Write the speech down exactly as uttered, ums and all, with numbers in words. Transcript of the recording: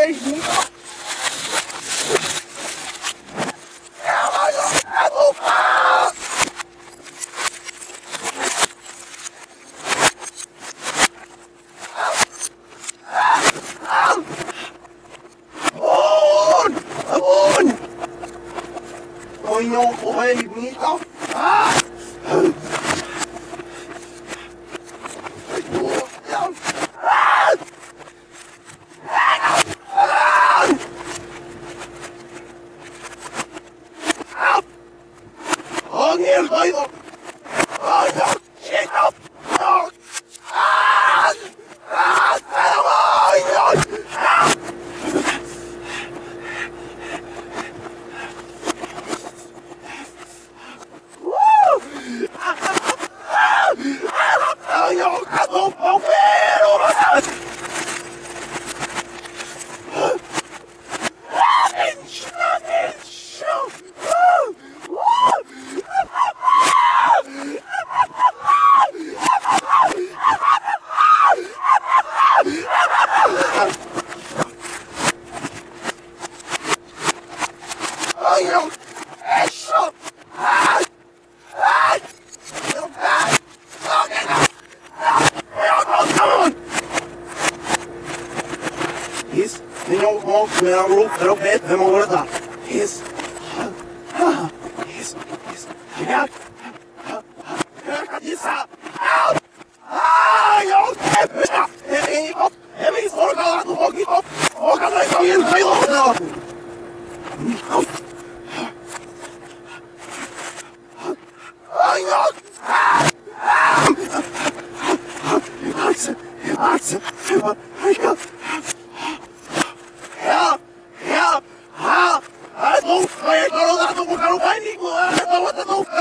Oi, não, corre, Mito. Ah! Oh, here, Mito. Oh, no, shit up. No. Ah! Ah! Oh, no. Ah! Io cado un po' vero! Io esco! He's, you know, all well, little bit, then we'll let that. He's, he's, he's, yeah, he's out, out, ah, yo, he's, he's, for God, oh, he's, oh, God, I go in, I love him. Oh, yo, ah, ah, it's, it's, it's, Help! Help! Help! I don't care. I don't know what I'm doing. I don't know what I'm doing.